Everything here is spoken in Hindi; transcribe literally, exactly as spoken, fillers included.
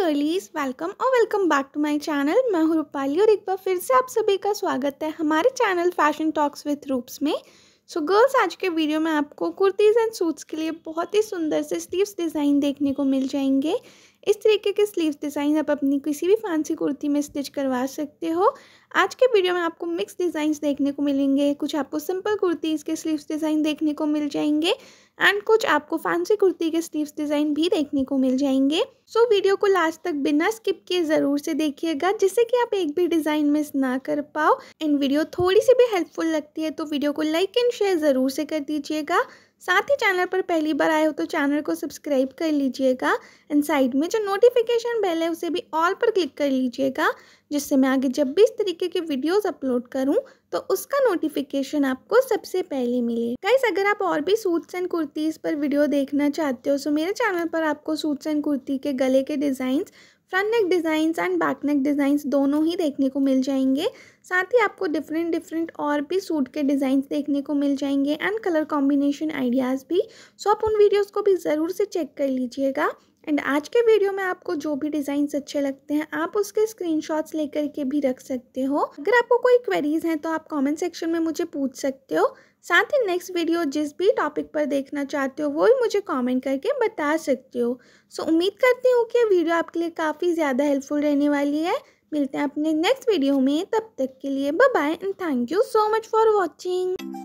गर्लीज, वेलकम और welcome back to my channel. मैं हूँ रूपाली और एक बार फिर से आप सभी का स्वागत है हमारे channel fashion talks with Roops में। सो so गर्ल्स, आज के वीडियो में आपको कुर्तीज़ एंड सूट्स के लिए बहुत ही सुंदर से स्लीव्स डिज़ाइन देखने को मिल जाएंगे। इस तरीके के स्लीव्स डिज़ाइन आप अपनी किसी भी फैंसी कुर्ती में स्टिच करवा सकते हो। आज के वीडियो में आपको मिक्स डिज़ाइंस देखने को मिलेंगे, कुछ आपको सिंपल कुर्तीज़ के स्लीव्स डिज़ाइन देखने को मिल जाएंगे एंड कुछ आपको फैंसी कुर्ती के स्लीव्स डिज़ाइन भी देखने को मिल जाएंगे। सो so, वीडियो को लास्ट तक बिना स्किप किए ज़रूर से देखिएगा, जिससे कि आप एक भी डिज़ाइन मिस ना कर पाओ। एंड वीडियो थोड़ी सी भी हेल्पफुल लगती है तो वीडियो को लाइक एंड शेयर ज़रूर से कर दीजिएगा। साथ ही चैनल पर पहली बार आए हो तो चैनल को सब्सक्राइब कर लीजिएगा एंड साइड में जो नोटिफिकेशन बेल है उसे भी ऑल पर क्लिक कर लीजिएगा, जिससे मैं आगे जब भी इस तरीके के वीडियोस अपलोड करूं तो उसका नोटिफिकेशन आपको सबसे पहले मिले। गाइस, अगर आप और भी सूट्स एंड कुर्तीज़ पर वीडियो देखना चाहते हो तो मेरे चैनल पर आपको सूट्स एंड कुर्ती के गले के designs, front neck designs and back neck designs दोनों ही देखने को मिल जाएंगे। साथ ही आपको डिफरेंट डिफरेंट और भी सूट के डिज़ाइंस देखने को मिल जाएंगे एंड कलर कॉम्बिनेशन आइडियाज़ भी। सो आप उन वीडियोस को भी ज़रूर से चेक कर लीजिएगा। एंड आज के वीडियो में आपको जो भी डिज़ाइंस अच्छे लगते हैं आप उसके स्क्रीनशॉट्स लेकर के भी रख सकते हो। अगर आपको कोई क्वेरीज हैं तो आप कमेंट सेक्शन में मुझे पूछ सकते हो। साथ ही नेक्स्ट वीडियो जिस भी टॉपिक पर देखना चाहते हो वो भी मुझे कमेंट करके बता सकते हो। सो उम्मीद करती हूँ कि वीडियो आपके लिए काफ़ी ज़्यादा हेल्पफुल रहने वाली है। मिलते हैं अपने नेक्स्ट वीडियो में, तब तक के लिए bye bye and thank you so much for watching.